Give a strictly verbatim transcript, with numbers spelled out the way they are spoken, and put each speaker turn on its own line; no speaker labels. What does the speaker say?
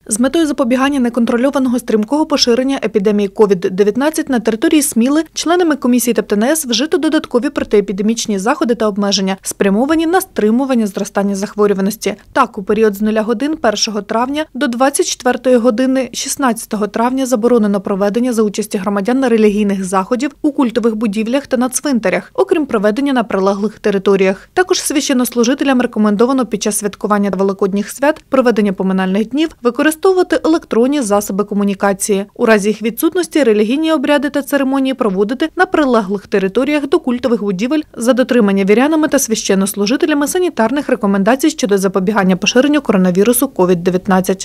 З метою запобігання неконтрольованого стрімкого поширення епідемії ковід дев'ятнадцять на території Сміли членами комісії ТЕП та ен ес вжито додаткові протиепідемічні заходи та обмеження, спрямовані на стримування зростання захворюваності. Так, у період з нуля годин першого травня до двадцять четвертої години шістнадцятого травня заборонено проведення за участі громадян релігійних заходів у культових будівлях та на цвинтарях, окрім проведення на прилеглих територіях. Також священнослужителям рекомендовано під час святкування великодніх свят, проведення поминальних днів, використовувати використовувати електронні засоби комунікації. У разі їх відсутності релігійні обряди та церемонії проводити на прилеглих територіях до культових будівель за дотримання вірянами та священнослужителями санітарних рекомендацій щодо запобігання поширенню коронавірусу ковід дев'ятнадцять.